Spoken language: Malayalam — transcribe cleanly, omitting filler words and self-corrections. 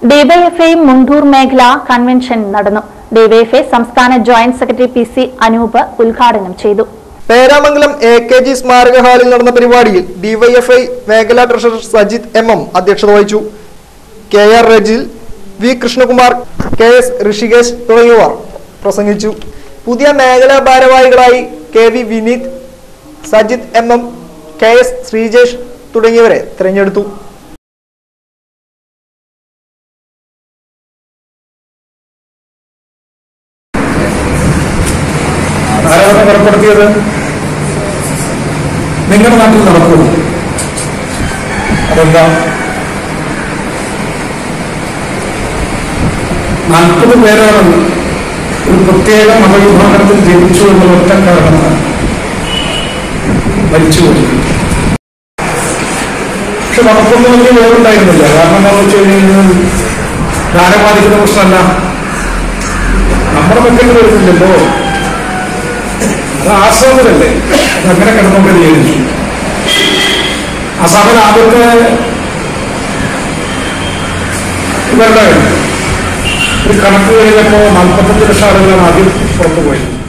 ഡിവൈഎഫ്ഐ മുണ്ടൂർ മേഖല കൺവെൻഷൻ നടന്നു. ഡിവൈഎഫ്ഐ സംസ്ഥാന ജോയിന്റ് സെക്രട്ടറി PC അനൂപ് ഉദ്ഘാടനം ചെയ്തു. പേരാമംഗലം AKG സ്മാരക ഹാളിൽ നടന്ന പരിപാടിയിൽ ഡിവൈഎഫ്ഐ മേഖലാ ട്രഷറർ സജിത് MM അധ്യക്ഷത വഹിച്ചു. KR Rijil, V Krishnakumar, KS Rishikesh തുടങ്ങിയവർ പ്രസംഗിച്ചു. പുതിയ മേഖലാ ഭാരവാഹികളായി KV Vineeth, Sajith MM, KS Sreejesh തുടങ്ങിയവരെ തിരഞ്ഞെടുത്തു. ഏർപ്പെടുത്തിയത് നിങ്ങളുടെ നാട്ടിൽ നടക്കുന്നു. അതെന്താ? 40 പേരാണ് ഒരു പ്രത്യേക മതവിഭാഗത്തിൽ ജനിച്ചു എന്ന ഒറ്റ കാരണമാണ് മരിച്ചുപോയി. പക്ഷെ നമുക്കൊന്നും വലിയ വേറുണ്ടായിരുന്നില്ല. കാരണം എന്താണെന്ന് വെച്ച് കഴിഞ്ഞാൽ ധാരബാധിക്കുന്ന പ്രശ്നമല്ല, നമ്മുടെ മക്കളിൽ വരുന്നില്ലല്ലോ. അത് ആശ്രമത്തിലല്ലേ, അതങ്ങനെ കിടന്നുകൊണ്ടിരിക്കുന്നു. ആ സമയം ആദ്യത്തെ ഇവരുടെ ഒരു കണക്ക് കഴിഞ്ഞപ്പോൾ 45 ലക്ഷം ആളുകളാണ് ആദ്യം പുറത്തുപോയത്.